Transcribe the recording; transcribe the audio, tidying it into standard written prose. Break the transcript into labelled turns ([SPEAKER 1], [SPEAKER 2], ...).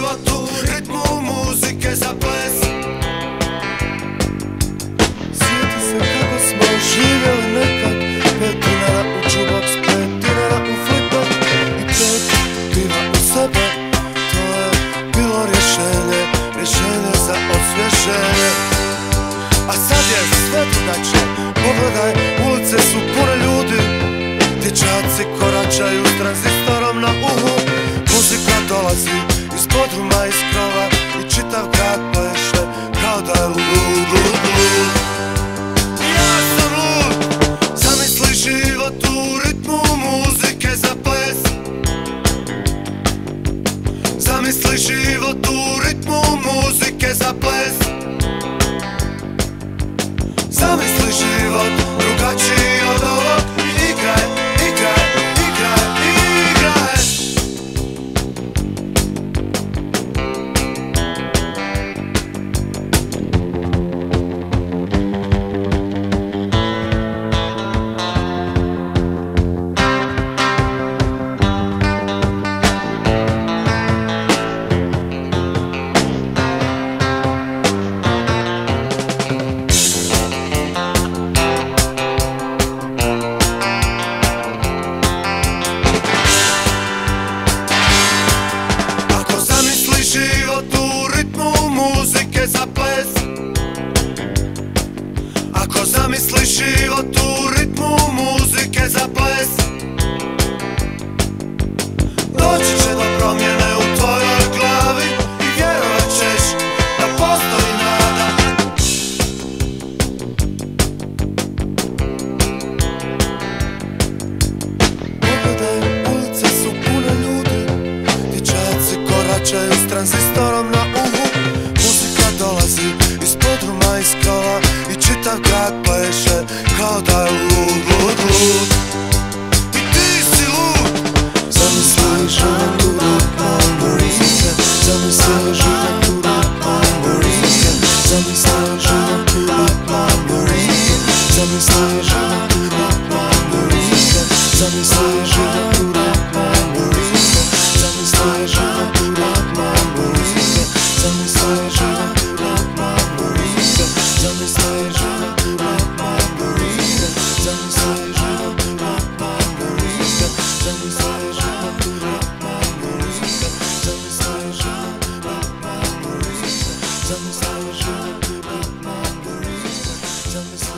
[SPEAKER 1] život u ritmu muzike za ples. Sjeti se kako smo živjeli nekad, 5 dinara u jukebox, 5 dinara u flipper i 5 piva u sebe. To je bilo rješenje za osvježenje. A sad je sve drugačije, pogledaj, ulice su pune ljudi, dječaci koračaju s tranzistorom na uhu. Muzika dolazi iz podruma, iz krova i čitav grad pleše kao da je lud, lud, lud. Ja sam lud, zamisli život u ritmu muzike za ples. Zamisli život u ritmu muzike za ples. Zamisli život drugačiji od ovog. Igraj, igraj, igraj, igraj. Za ples. Ako zamisliš život u ritmu muzike za ples, doći će do promjene u tvojoj glavi i vjerovat ćeš da postoji nada. Pogledaj, ulice su pune ljudi, dječaci koračaju s tranzistorom na uhu. Dolazi iz podruma, iz krova i čitav grad pleše kao da je lud, lud, lud. I ti si lud. Zamisli život u ritmu muzike. Zamisli život u ritmu muzike. Zamisli život u ritmu muzike. Zamisli život u ritmu muzike. Zamisli život u ritmu muzike. Zamisli život u ritmu muzike. Zamisli život. Zamisli život u ritmu muzike. Zamisli život u ritmu muzike. Zamisli život u ritmu muzike. Zamisli život u ritmu muzike. Zamisli život u ritmu muzike.